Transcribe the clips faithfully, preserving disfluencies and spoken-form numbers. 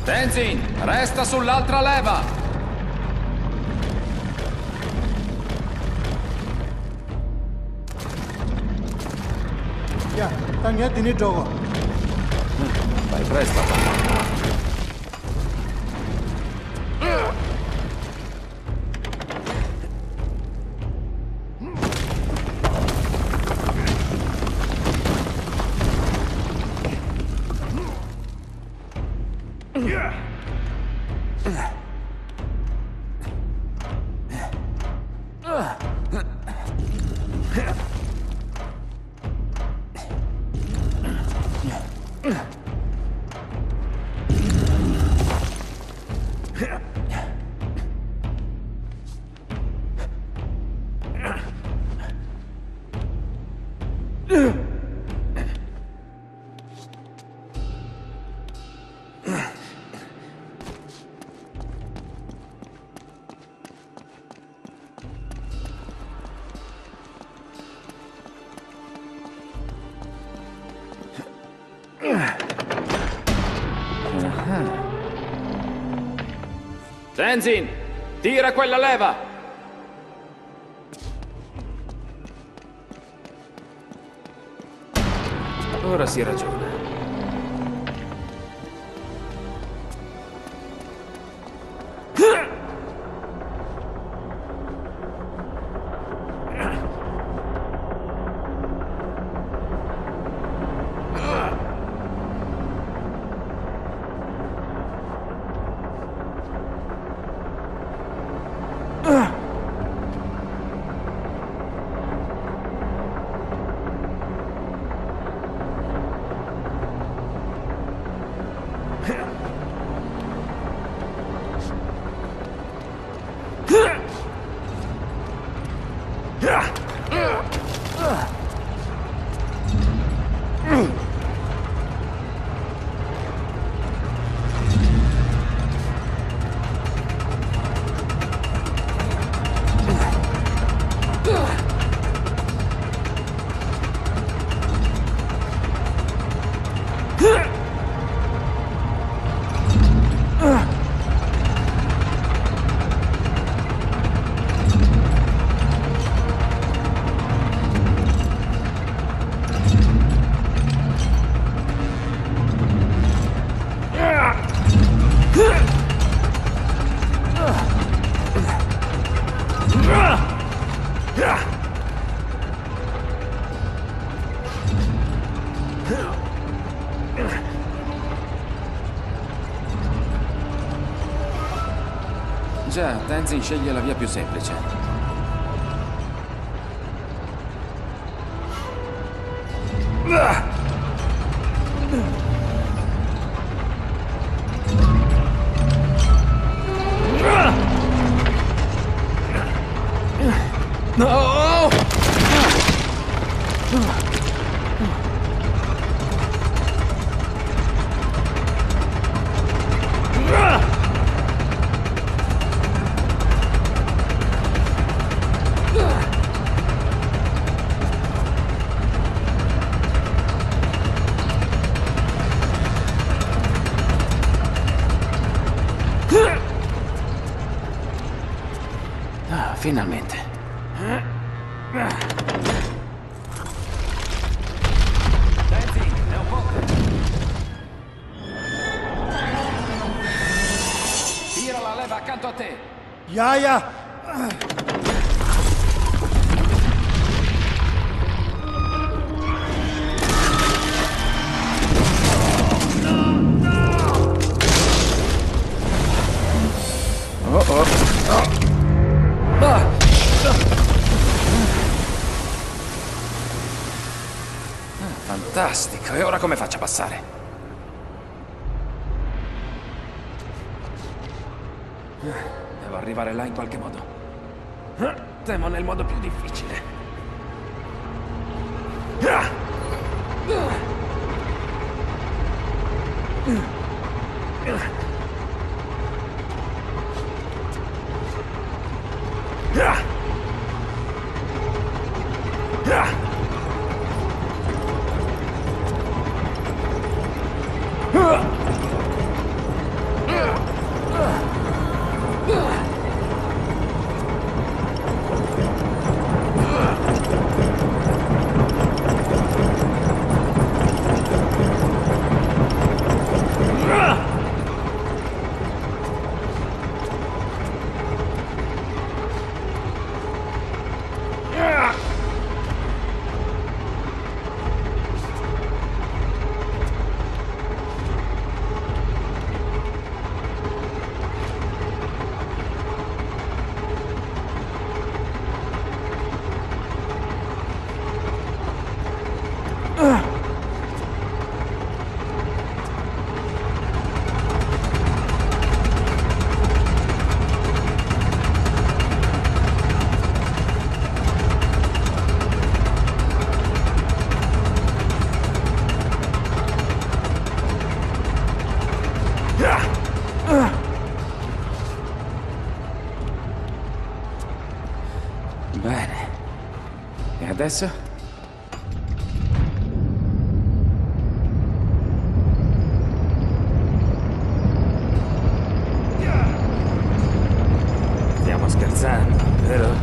Tenzin, resta sull'altra leva! Ya, tanya dini dogo. Vai presto. Tenzin, tira quella leva! Ora si ragiona. Già, Tenzin sceglie la via più semplice. No! Ah, finalmente. Tenzin, è un ponte. Tira la leva accanto a te. Ya, ya. Oh oh. Oh. Ah. Fantastico, e ora come faccio a passare? Devo arrivare là in qualche modo. Temo nel modo più difficile. adesso? Stiamo scherzando, vero?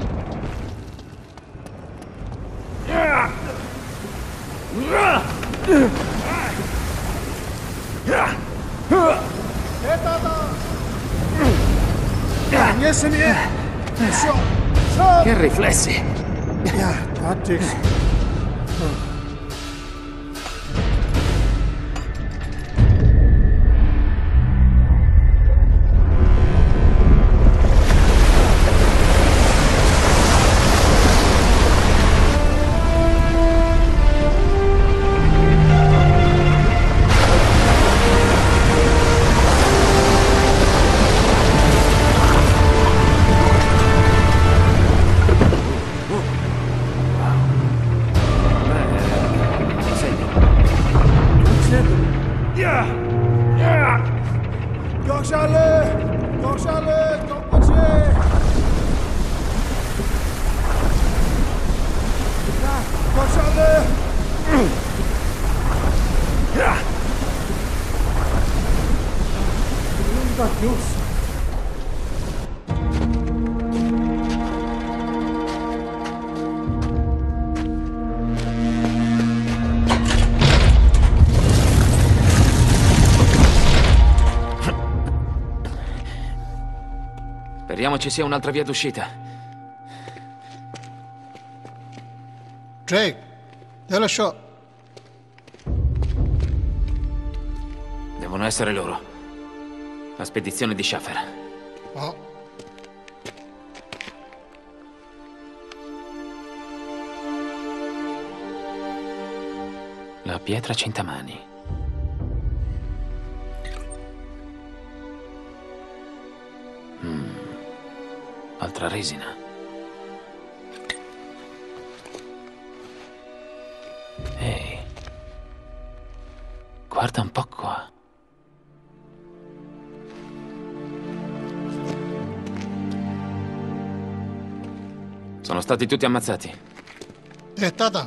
Che riflessi! Ja, Patrick. Speriamo ci sia un'altra via d'uscita. Drake, dello show. Devono essere loro. La spedizione di Schaffer. Oh. La pietra Cintamani. Mm. Altra resina. Ehi. Guarda un po' qua. Sono stati tutti ammazzati. Eh, tata.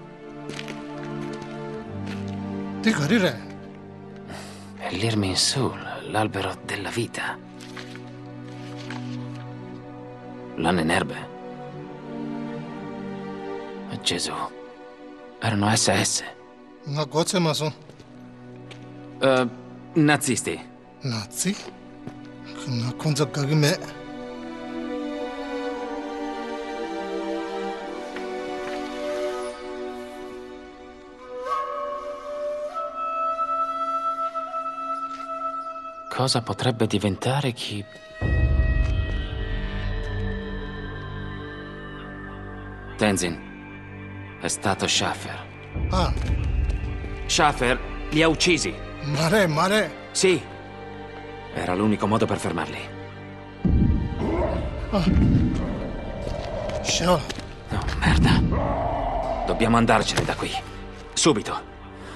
Ti guarire. È l'Irmin Sul, l'albero della vita. L'Annenerbe. Oh, Gesù. Erano S S. Na goce maso. Uh, nazisti. Nazi? Na konza gagime. Cosa potrebbe diventare chi... Tenzin. È stato Schaffer. Ah, Schaffer li ha uccisi. mare, mare. Sì. Era l'unico modo per fermarli. Sure. Oh, merda. Dobbiamo andarcene da qui. Subito.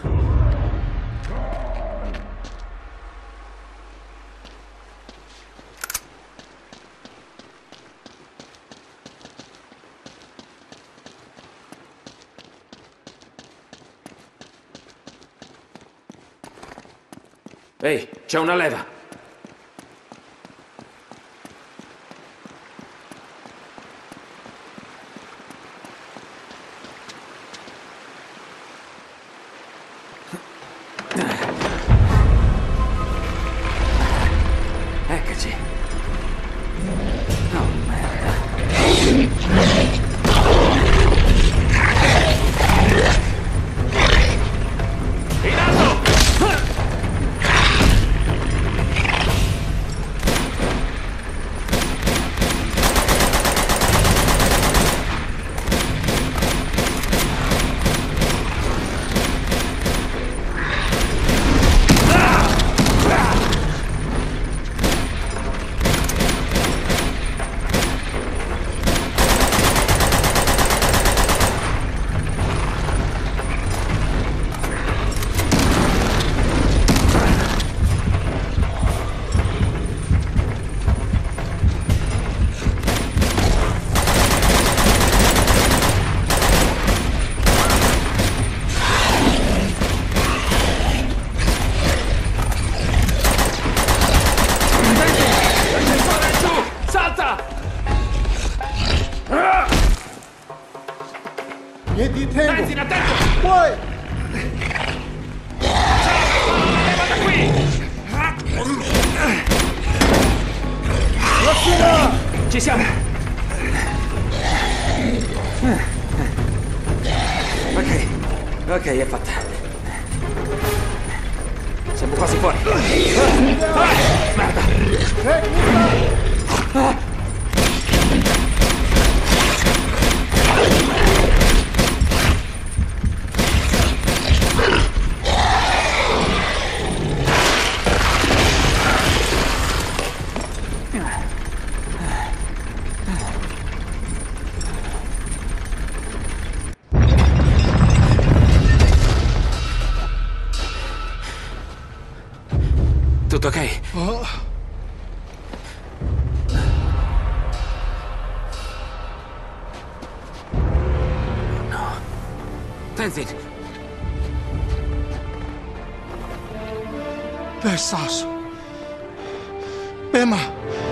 Ehi, c'è una leva! Eccoci. Oh, merda. In alto! tengo. Tenzin, attento! Poi! Levata qui! Lassina! Ci siamo! Ok, ok, è fatta. Siamo quasi fuori. Ah, merda! Tecnica! Tutto ok? Oh. No. Tenzin! Pe Sas. Pema.